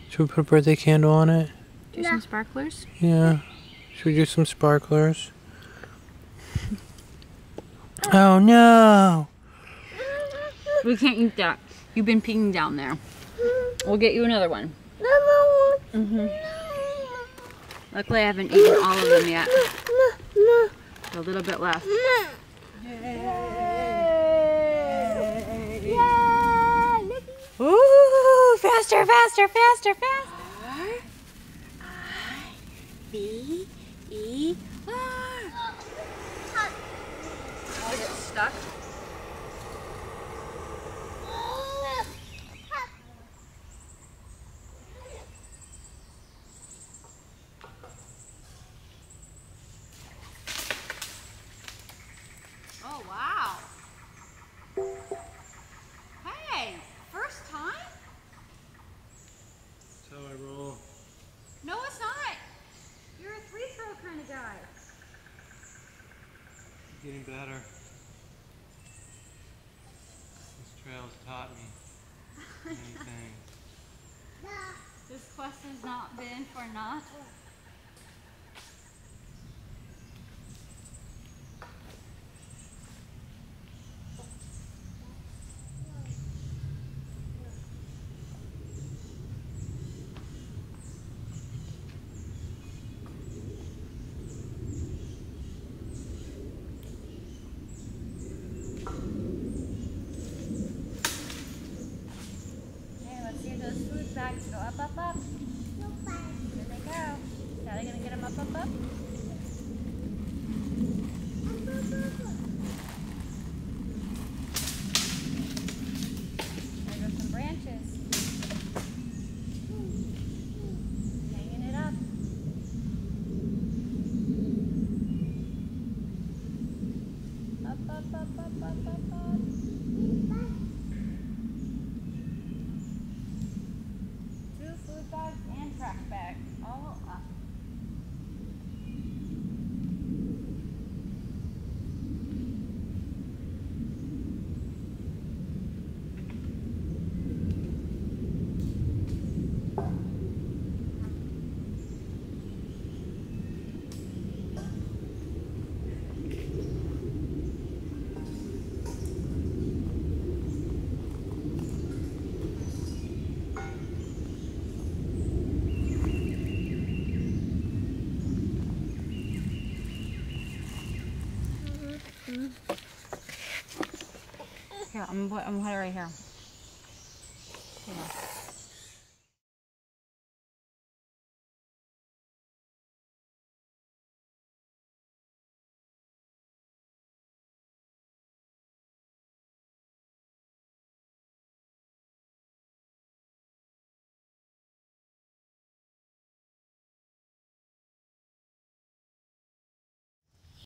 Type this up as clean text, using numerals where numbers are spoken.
Should we put a birthday candle on it? Do some sparklers? Yeah. Should we do some sparklers? Oh no! We can't eat that. You've been peeing down there. We'll get you another one. Luckily I haven't eaten all of them yet. A little bit left. Ooh, faster, faster, faster, faster. R-I-B-E-R. Oh, get stuck. Oh, wow. Hey, first time? That's how I roll. No, it's not. You're a free-throw kind of guy. Getting better. This trail's taught me many things. This quest has not been for naught. Those food bags go up, up, up. Here they go. Daddy gonna get them up, up, up? There go some branches. Hanging it up. Up, up, up, up, up, up, up. Food bags and trash bags, all up. Here, I'm gonna put it right here.